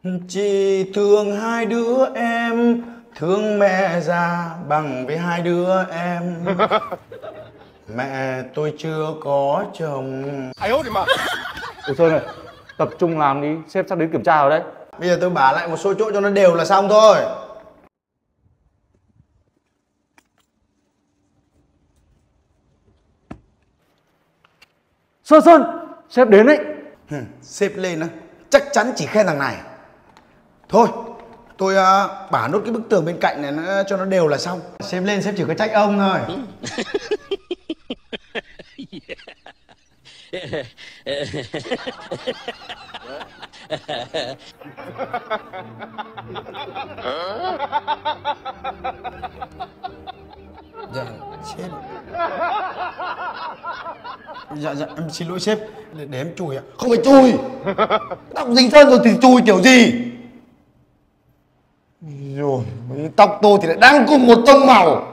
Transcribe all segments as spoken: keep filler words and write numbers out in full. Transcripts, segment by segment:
Chỉ thương hai đứa em, thương mẹ già bằng với hai đứa em. Mẹ tôi chưa có chồng. Ủa Sơn ơi, tập trung làm đi, sếp sắp đến kiểm tra rồi đấy. Bây giờ tôi bả lại một số chỗ cho nó đều là xong thôi. Sơn Sơn, sếp đến đấy. Ừ, sếp lên á, chắc chắn chỉ khen thằng này. Thôi, tôi uh, bả nốt cái bức tường bên cạnh này nó, cho nó đều là xong. Sếp lên sếp chỉ có trách ông thôi. Dạ, sếp. Dạ, dạ, em xin lỗi sếp. Để, để em chùi ạ. Không phải chùi. Tóc dính sơn rồi thì chùi kiểu gì? Rồi, tóc tôi thì lại đang cùng một tông màu.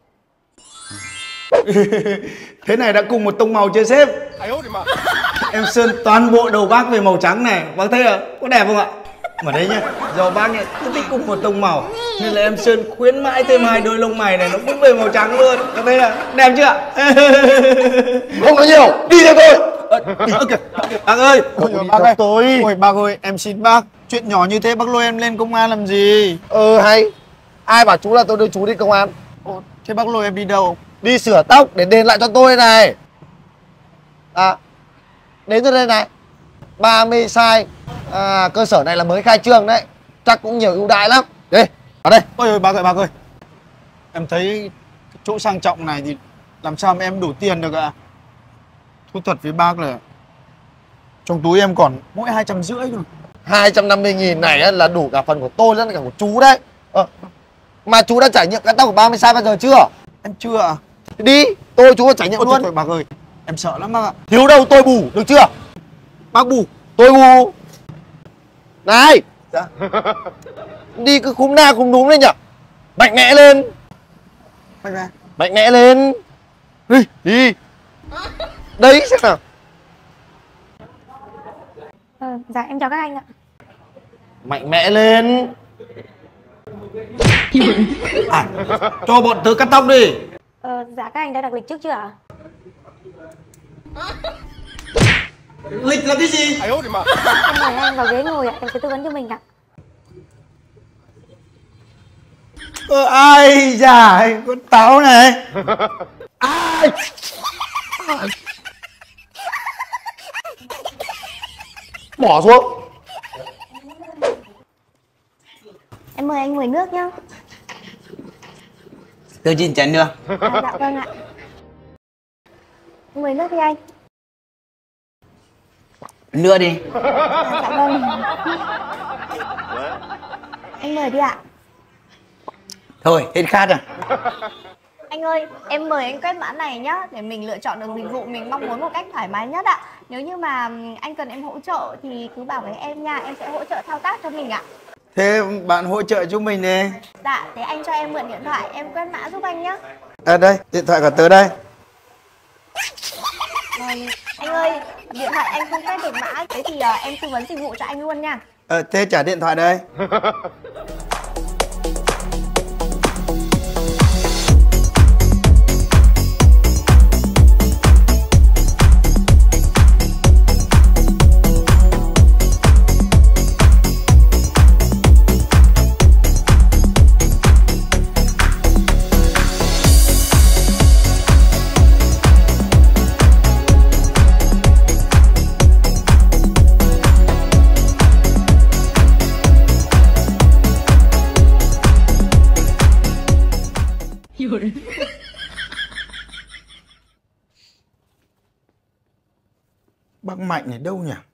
Thế này đã cùng một tông màu chưa sếp? Em sơn toàn bộ đầu bác về màu trắng này. Bác thấy à? Có đẹp không ạ? Mà đấy nhá, do bác nhá cứ thích cùng một tông màu nên là em sơn khuyến mãi thêm hai đôi lông mày này nó cũng về màu trắng luôn. Bác thấy là đẹp chưa ạ? Không nói nhiều, đi theo tôi. Ơ kìa, bác ơi. Ôi, bác ơi. Tôi. Ôi bác ơi, em xin bác. Chuyện nhỏ như thế bác lôi em lên công an làm gì? Ờ hay. Ai bảo chú là tôi đưa chú đi công an? Ồ, thế bác lôi em đi đâu? Đi sửa tóc để đền lại cho tôi này. À, đến rồi đây này. ba mươi sai. À, cơ sở này là mới khai trương đấy. Chắc cũng nhiều ưu đãi lắm. Đây, vào đây. Ôi ôi bác ơi, bác ơi. Em thấy chỗ sang trọng này thì làm sao mà em đủ tiền được ạ? Thú thật với bác là trong túi em còn mỗi hai trăm rưỡi thôi. hai trăm năm mươi nghìn này là đủ cả phần của tôi lẫn cả của chú đấy. Ờ. Mà chú đã trải nghiệm cắt tóc của ba mươi sai bao giờ chưa? Em chưa ạ. Đi, tôi chú có trải nghiệm Ôi, luôn. thôi, thôi bác ơi, em sợ lắm bác ạ. Thiếu đâu tôi bù, được chưa? Bác bù. Tôi bù. Này. Dạ. Đi cứ khúm na khúm núm lên nhở. Mạnh mẽ lên. Mạnh mẽ. Mạnh mẽ lên. Đi, đi. Đấy xem nào. Ờ, dạ em chào các anh ạ. Mạnh mẽ lên. À, cho bọn tớ cắt tóc đi. Ờ, dạ các anh đã đặt lịch trước chưa ạ? Lịch là cái gì? Em mời anh vào ghế ngồi ạ, em sẽ tư vấn cho mình ạ. Ờ, ai da, con táo này. Ai. Bỏ xuống. Em mời anh mời nước nhá. Tôi xin chén nữa. À, dạ vâng ạ. Mời nước đi anh. Nữa đi. À, dạ vâng. Anh mời đi ạ. Thôi, hết khát rồi. Anh ơi, em mời anh quét mã này nhá, để mình lựa chọn được dịch vụ mình mong muốn một cách thoải mái nhất ạ. Nếu như mà anh cần em hỗ trợ thì cứ bảo với em nha, em sẽ hỗ trợ thao tác cho mình ạ. Thế bạn hỗ trợ giúp mình đi. Dạ, thế anh cho em mượn điện thoại, em quét mã giúp anh nhá. À đây, điện thoại của tớ đây. Vâng, anh ơi, điện thoại anh không quét được mã, thế thì uh, em tư vấn dịch vụ cho anh luôn nha. Ờ, thế trả điện thoại đây. Bác Mạnh ở đâu nhỉ?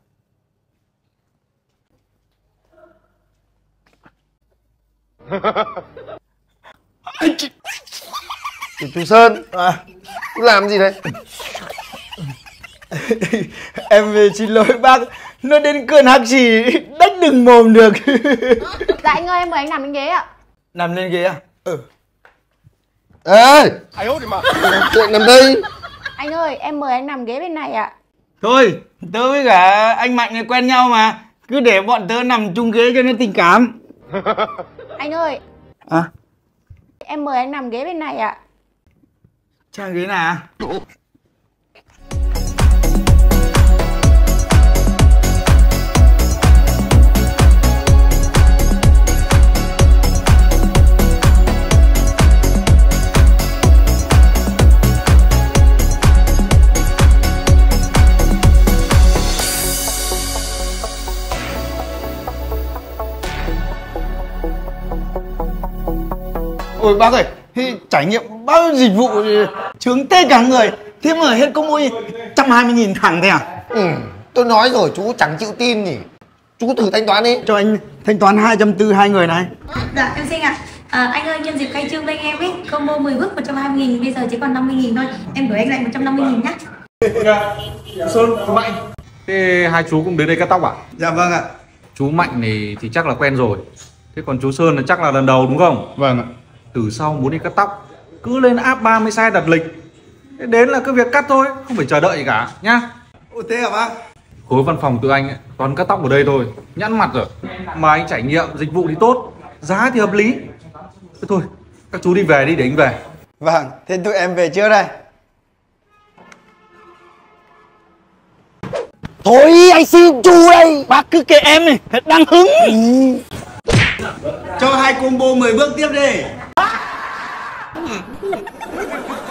Anh chị... Chú Sơn. À. Chú làm gì đấy? Em xin lỗi bác. Nó đến cơn hắc xì đách đừng mồm được. Dạ anh ơi, em mời anh nằm lên ghế ạ. Nằm lên ghế à? Ừ. Ê, chuyện nằm đây. Anh ơi, em mời anh nằm ghế bên này ạ. Thôi, tớ với cả anh Mạnh này quen nhau mà. Cứ để bọn tớ nằm chung ghế cho nó tình cảm. Anh ơi, À, em mời anh nằm ghế bên này ạ. trang ghế nào? Ôi bác ơi, thì trải nghiệm bao nhiêu dịch vụ trướng tê cả người. Thế mà hết có mỗi một trăm hai mươi nghìn thẳng thế à? Ừ, tôi nói rồi chú chẳng chịu tin nhỉ. Chú thử thanh toán đi. Cho anh thanh toán hai trăm tư mươi hai người này. Dạ em xin ạ. À, anh ơi, nhân dịp khai trương bên em ấy, combo mười bước một trăm hai mươi nghìn, bây giờ chỉ còn năm mươi nghìn thôi. Em gửi anh lại một trăm năm mươi nghìn nhá. Sơn, chú Mạnh. Thế hai chú cũng đến đây cắt tóc à? Dạ vâng ạ. Chú Mạnh này thì chắc là quen rồi. Thế còn chú Sơn là chắc là lần đầu đúng không? Vâng ạ. Từ sau muốn đi cắt tóc cứ lên app ba mươi size đặt lịch. Thế đến là cứ việc cắt thôi, không phải chờ đợi gì cả nhá. Ồ thế hả bác? Khối văn phòng tụi anh ấy, toàn cắt tóc ở đây thôi, nhẵn mặt rồi. Mà anh trải nghiệm dịch vụ thì tốt, giá thì hợp lý. Thế thôi, các chú đi về đi để anh về. Vâng, thế tụi em về trước đây. Thôi anh xin chú đây. Bác cứ kệ em này, thật đang hứng. Cho hai combo mười bước tiếp đi.